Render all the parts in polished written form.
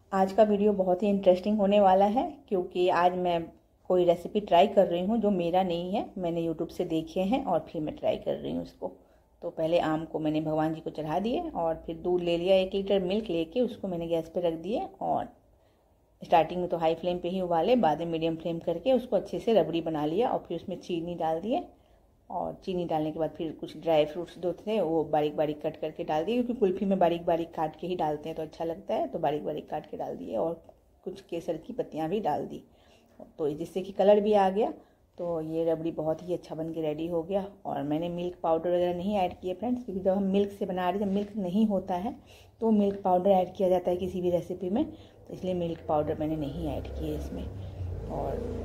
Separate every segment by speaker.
Speaker 1: आज का वीडियो बहुत ही इंटरेस्टिंग होने वाला है क्योंकि आज मैं कोई रेसिपी ट्राई कर रही हूँ जो मेरा नहीं है, मैंने यूट्यूब से देखे हैं और फिर मैं ट्राई कर रही हूँ उसको। तो पहले आम को मैंने भगवान जी को चढ़ा दिए और फिर दूध ले लिया, 1 लीटर मिल्क लेके उसको मैंने गैस पे रख दिए और स्टार्टिंग में तो हाई फ्लेम पे ही उबाले, बाद में मीडियम फ्लेम करके उसको अच्छे से रबड़ी बना लिया और फिर उसमें चीनी डाल दिए। और चीनी डालने के बाद फिर कुछ ड्राई फ्रूट्स जो थे वो बारीक बारीक कट करके डाल दिए, क्योंकि कुल्फ़ी में बारीक बारीक काट के ही डालते हैं तो अच्छा लगता है, तो बारीक बारीक काट के डाल दिए और कुछ केसर की पत्तियां भी डाल दी, तो जिससे कि कलर भी आ गया। तो ये रबड़ी बहुत ही अच्छा बन के रेडी हो गया। और मैंने मिल्क पाउडर वगैरह नहीं ऐड किए फ्रेंड्स, क्योंकि जब हम मिल्क से बना रहे हैं, जब मिल्क नहीं होता है तो मिल्क पाउडर ऐड किया जाता है किसी भी रेसिपी में, तो इसलिए मिल्क पाउडर मैंने नहीं ऐड किए इसमें। और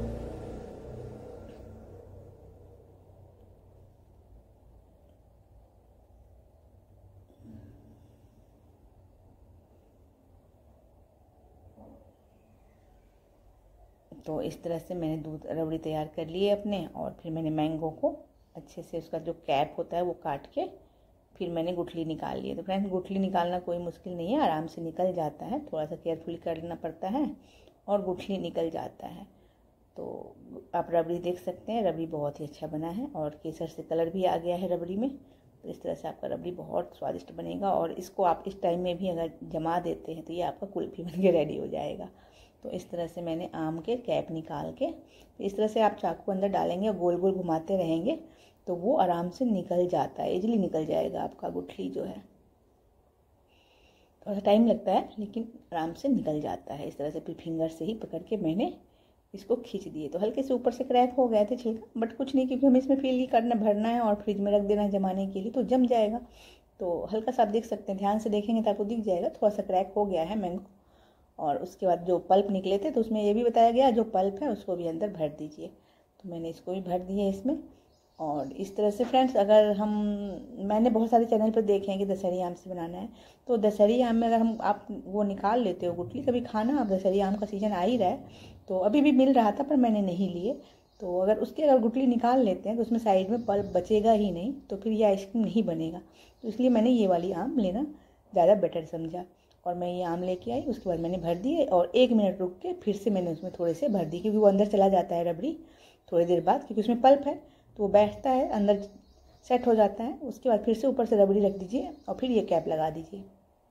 Speaker 1: तो इस तरह से मैंने दूध रबड़ी तैयार कर लिए अपने, और फिर मैंने मैंगो को अच्छे से उसका जो कैप होता है वो काट के फिर मैंने गुठली निकाल ली। तो फ्रेंड्स, गुठली निकालना कोई मुश्किल नहीं है, आराम से निकल जाता है, थोड़ा सा केयरफुली करना पड़ता है और गुठली निकल जाता है। तो आप रबड़ी देख सकते हैं, रबड़ी बहुत ही अच्छा बना है और केसर से कलर भी आ गया है रबड़ी में। तो इस तरह से आपका रबड़ी बहुत स्वादिष्ट बनेगा, और इसको आप इस टाइम में भी अगर जमा देते हैं तो ये आपका कुल्फ़ी बन के रेडी हो जाएगा। तो इस तरह से मैंने आम के कैप निकाल के, इस तरह से आप चाकू अंदर डालेंगे और गोल गोल घुमाते रहेंगे तो वो आराम से निकल जाता है, इजीली निकल जाएगा आपका गुठली जो है। थोड़ा सा टाइम लगता है लेकिन आराम से निकल जाता है। इस तरह से फिर फिंगर से ही पकड़ के मैंने इसको खींच दिए। तो हल्के से ऊपर से क्रैक हो गए थे छिलका, बट कुछ नहीं, क्योंकि हमें इसमें फिल ही करना, भरना है और फ्रिज में रख देना है जमाने के लिए, तो जम जाएगा। तो हल्का सा आप देख सकते हैं, ध्यान से देखेंगे तो आपको दिख जाएगा, थोड़ा सा क्रैक हो गया है मैंगो। और उसके बाद जो पल्प निकले थे तो उसमें ये भी बताया गया जो पल्प है उसको भी अंदर भर दीजिए, तो मैंने इसको भी भर दिए इसमें। और इस तरह से फ्रेंड्स, अगर मैंने बहुत सारे चैनल पर देखे हैं कि दशहरी आम से बनाना है, तो दशहरी आम में अगर आप वो निकाल लेते हो गुठली, कभी खाना, आप दशहरी आम का सीज़न आ ही रहा है, तो अभी भी मिल रहा था पर मैंने नहीं लिए। तो अगर गुठली निकाल लेते हैं तो उसमें साइड में पल्प बचेगा ही नहीं, तो फिर ये आइसक्रीम नहीं बनेगा। तो इसलिए मैंने ये वाली आम लेना ज़्यादा बेटर समझा, और मैं ये आम लेके आई। उसके बाद मैंने भर दिए और 1 मिनट रुक के फिर से मैंने उसमें थोड़े से भर दी, क्योंकि वो अंदर चला जाता है रबड़ी थोड़ी देर बाद, क्योंकि उसमें पल्प है तो वो बैठता है अंदर, सेट हो जाता है। उसके बाद फिर से ऊपर से रबड़ी रख दीजिए और फिर ये कैप लगा दीजिए,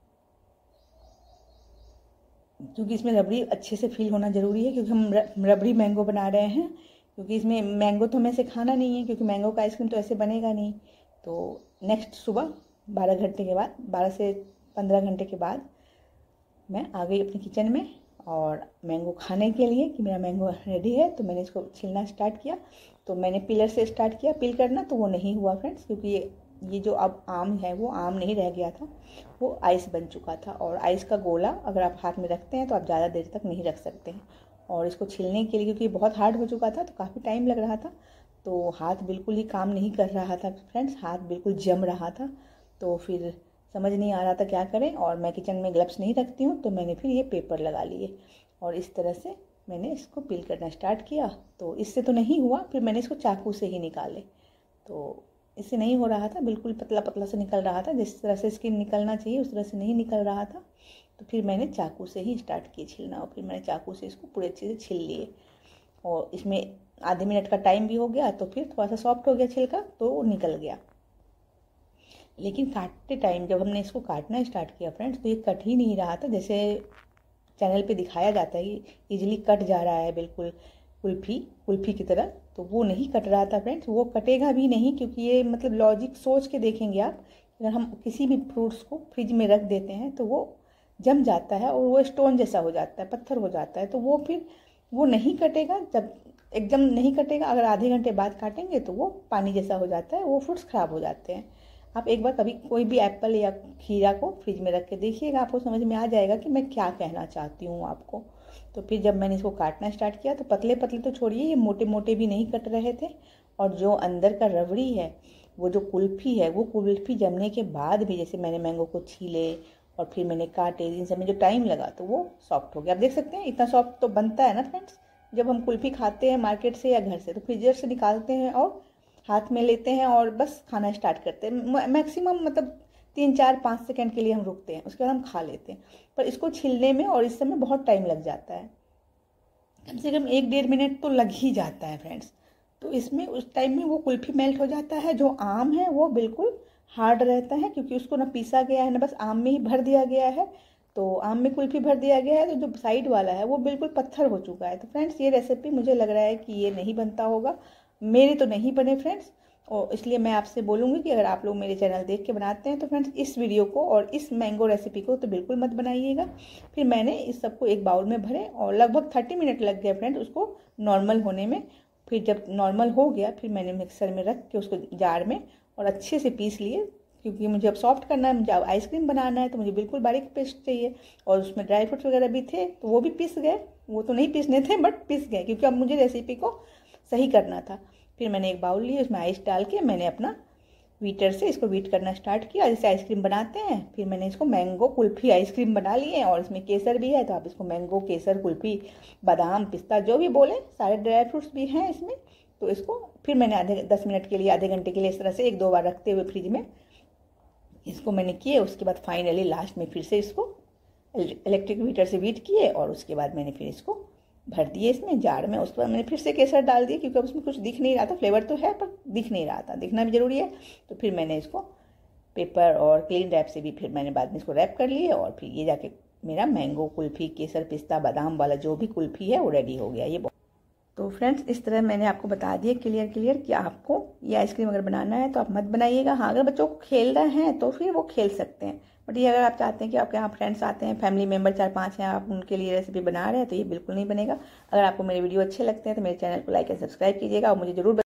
Speaker 1: क्योंकि इसमें रबड़ी अच्छे से फील होना ज़रूरी है, क्योंकि हम रबड़ी मैंगो बना रहे हैं, क्योंकि इसमें मैंगो तो हमें से खाना नहीं है, क्योंकि मैंगो का आइसक्रीम तो ऐसे बनेगा नहीं। तो नेक्स्ट सुबह 12 घंटे के बाद, 12 से 15 घंटे के बाद मैं आ गई अपने किचन में और मैंगो खाने के लिए, कि मेरा मैंगो रेडी है। तो मैंने इसको छीलना स्टार्ट किया। तो मैंने पिलर से स्टार्ट किया पील करना, तो वो नहीं हुआ फ्रेंड्स, क्योंकि ये जो अब आम है वो आम नहीं रह गया था, वो आइस बन चुका था। और आइस का गोला अगर आप हाथ में रखते हैं तो आप ज़्यादा देर तक नहीं रख सकते हैं। और इसको छीलने के लिए, क्योंकि बहुत हार्ड हो चुका था तो काफ़ी टाइम लग रहा था, तो हाथ बिल्कुल ही काम नहीं कर रहा था फ्रेंड्स, हाथ बिल्कुल जम रहा था। तो फिर समझ नहीं आ रहा था क्या करें, और मैं किचन में ग्लव्स नहीं रखती हूँ, तो मैंने फिर ये पेपर लगा लिए और इस तरह से मैंने इसको पील करना स्टार्ट किया। तो इससे तो नहीं हुआ, फिर मैंने इसको चाकू से ही निकाले, तो इससे नहीं हो रहा था, बिल्कुल पतला पतला से निकल रहा था, जिस तरह से स्किन निकलना चाहिए उस तरह से नहीं निकल रहा था। तो फिर मैंने चाकू से ही स्टार्ट किए छीलना, और फिर मैंने चाकू से इसको पूरे अच्छे से छील लिए। और इसमें आधे मिनट का टाइम भी हो गया, तो फिर थोड़ा सा सॉफ्ट हो गया छिलका, तो वो निकल गया। लेकिन काटते टाइम जब हमने इसको काटना स्टार्ट किया फ्रेंड्स, तो ये कट ही नहीं रहा था, जैसे चैनल पे दिखाया जाता है कि इजीली कट जा रहा है बिल्कुल कुल्फ़ी की तरह, तो वो नहीं कट रहा था फ्रेंड्स, वो कटेगा भी नहीं, क्योंकि ये मतलब लॉजिक सोच के देखेंगे आप, अगर हम किसी भी फ्रूट्स को फ्रिज में रख देते हैं तो वो जम जाता है और वो स्टोन जैसा हो जाता है, पत्थर हो जाता है, तो वो फिर वो नहीं कटेगा, जब एकदम नहीं कटेगा। अगर आधे घंटे बाद काटेंगे तो वो पानी जैसा हो जाता है, वो फ्रूट्स ख़राब हो जाते हैं। आप एक बार कभी कोई भी एप्पल या खीरा को फ्रिज में रख के देखिएगा, आपको समझ में आ जाएगा कि मैं क्या कहना चाहती हूँ आपको। तो फिर जब मैंने इसको काटना स्टार्ट किया तो पतले पतले तो छोड़िए, ये मोटे मोटे भी नहीं कट रहे थे, और जो अंदर का रबड़ी है, वो जो कुल्फ़ी है, वो कुल्फ़ी जमने के बाद भी, जैसे मैंने मैंगो को छीले और फिर मैंने काटे, इन सब में जो टाइम लगा तो वो सॉफ्ट हो गया। आप देख सकते हैं इतना सॉफ्ट तो बनता है ना फ्रेंड्स, जब हम कुल्फ़ी खाते हैं मार्केट से या घर से, तो फ्रीजर से निकालते हैं और हाथ में लेते हैं और बस खाना स्टार्ट करते हैं। मैक्सिमम मतलब 3 4 5 सेकंड के लिए हम रुकते हैं, उसके बाद हम खा लेते हैं। पर इसको छीलने में और इस समय बहुत टाइम लग जाता है, कम से कम 1-1.5 मिनट तो लग ही जाता है फ्रेंड्स। तो इसमें उस टाइम में वो कुल्फ़ी मेल्ट हो जाता है। जो आम है वो बिल्कुल हार्ड रहता है, क्योंकि उसको ना पीसा गया है ना बस आम में ही भर दिया गया है। तो आम में कुल्फ़ी भर दिया गया है, तो जो साइड वाला है वो बिल्कुल पत्थर हो चुका है। तो फ्रेंड्स ये रेसिपी मुझे लग रहा है कि ये नहीं बनता होगा, मेरे तो नहीं बने फ्रेंड्स। और इसलिए मैं आपसे बोलूँगी कि अगर आप लोग मेरे चैनल देख के बनाते हैं तो फ्रेंड्स इस वीडियो को और इस मैंगो रेसिपी को तो बिल्कुल मत बनाइएगा। फिर मैंने इस सबको एक बाउल में भरे और लगभग 30 मिनट लग गए फ्रेंड्स उसको नॉर्मल होने में। फिर जब नॉर्मल हो गया फिर मैंने मिक्सर में रख के उसको जार में और अच्छे से पीस लिए, क्योंकि मुझे अब सॉफ्ट करना है, मुझे अब आइसक्रीम बनाना है तो मुझे बिल्कुल बारीक पेस्ट चाहिए। और उसमें ड्राई फ्रूट्स वगैरह भी थे तो वो भी पिस गए, वो तो नहीं पीसने थे बट पिस गए, क्योंकि अब मुझे रेसिपी को सही करना था। फिर मैंने एक बाउल लिया, उसमें आइस डाल के मैंने अपना बीटर से इसको बीट करना स्टार्ट किया जैसे आइसक्रीम बनाते हैं। फिर मैंने इसको मैंगो कुल्फ़ी आइसक्रीम बना लिए, और इसमें केसर भी है तो आप इसको मैंगो केसर कुल्फ़ी, बादाम पिस्ता जो भी बोले, सारे ड्राई फ्रूट्स भी हैं इसमें। तो इसको फिर मैंने 10 मिनट के लिए, आधे घंटे के लिए इस तरह से 1-2 बार रखते हुए फ्रिज में इसको मैंने किए। उसके बाद फाइनली लास्ट में फिर से इसको इलेक्ट्रिक बीटर से बीट किए और उसके बाद मैंने फिर इसको भर दिए इसमें जार में। उसके बाद मैंने फिर से केसर डाल दिया, क्योंकि अब उसमें कुछ दिख नहीं रहा था, फ्लेवर तो है पर दिख नहीं रहा था, दिखना भी ज़रूरी है। तो फिर मैंने इसको पेपर और क्लीन रैप से भी फिर मैंने बाद में इसको रैप कर लिए, और फिर ये जाके मेरा मैंगो कुल्फ़ी केसर पिस्ता बादाम वाला जो भी कुल्फ़ी है वो रेडी हो गया। ये तो फ्रेंड्स इस तरह मैंने आपको बता दिया क्लियर कि आपको ये आइसक्रीम अगर बनाना है तो आप मत बनाइएगा। हाँ, अगर बच्चों को खेलना है तो फिर वो खेल सकते हैं, बट ये अगर आप चाहते हैं कि आपके यहाँ फ्रेंड्स आते हैं, फैमिली मेम्बर 4-5 हैं, आप उनके लिए रेसिपी बना रहे हैं तो ये बिल्कुल नहीं बनेगा। अगर आपको मेरे वीडियो अच्छे लगते हैं तो मेरे चैनल को लाइक एंड सब्सक्राइब कीजिएगा और मुझे ज़रूर